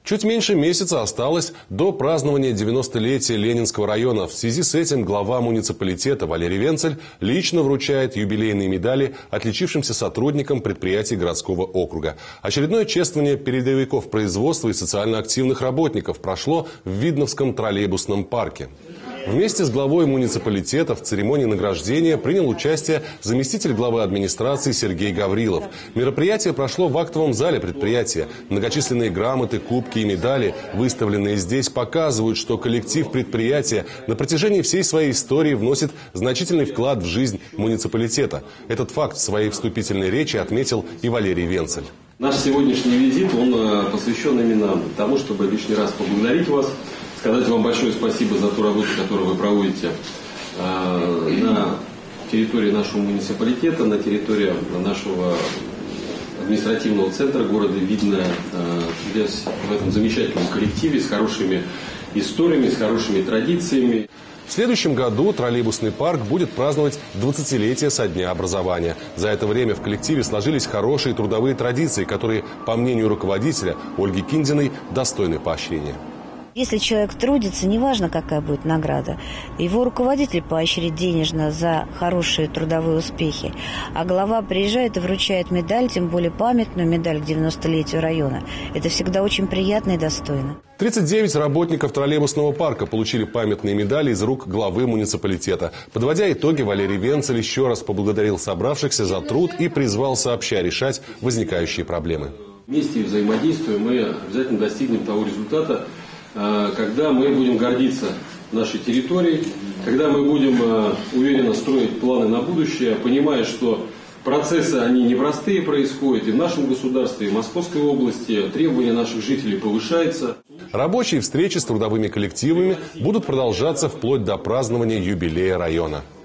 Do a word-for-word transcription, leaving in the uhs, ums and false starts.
Чуть меньше месяца осталось до празднования девяностолетия Ленинского района. В связи с этим глава муниципалитета Валерий Венцель лично вручает юбилейные медали отличившимся сотрудникам предприятий городского округа. Очередное чествование передовиков производства и социально активных работников прошло в Видновском троллейбусном парке. Вместе с главой муниципалитета в церемонии награждения принял участие заместитель главы администрации Сергей Гаврилов. Мероприятие прошло в актовом зале предприятия. Многочисленные грамоты, кубки и медали, выставленные здесь, показывают, что коллектив предприятия на протяжении всей своей истории вносит значительный вклад в жизнь муниципалитета. Этот факт в своей вступительной речи отметил и Валерий Венцель. Наш сегодняшний визит, он посвящен именно тому, чтобы лишний раз поблагодарить вас, сказать вам большое спасибо за ту работу, которую вы проводите э, на территории нашего муниципалитета, на территории нашего административного центра города Видное, э, здесь, в этом замечательном коллективе с хорошими историями, с хорошими традициями. В следующем году троллейбусный парк будет праздновать двадцатилетие со дня образования. За это время в коллективе сложились хорошие трудовые традиции, которые, по мнению руководителя Ольги Киндиной, достойны поощрения. Если человек трудится, неважно, какая будет награда, его руководитель поощрит денежно за хорошие трудовые успехи, а глава приезжает и вручает медаль, тем более памятную медаль к девяностолетию района. Это всегда очень приятно и достойно. тридцать девять работников троллейбусного парка получили памятные медали из рук главы муниципалитета. Подводя итоги, Валерий Венцель еще раз поблагодарил собравшихся за труд и призвал сообща решать возникающие проблемы. Вместе взаимодействуя, мы обязательно достигнем того результата, когда мы будем гордиться нашей территорией, когда мы будем уверенно строить планы на будущее, понимая, что процессы, они непростые происходят и в нашем государстве, и в Московской области, требования наших жителей повышаются. Рабочие встречи с трудовыми коллективами будут продолжаться вплоть до празднования юбилея района.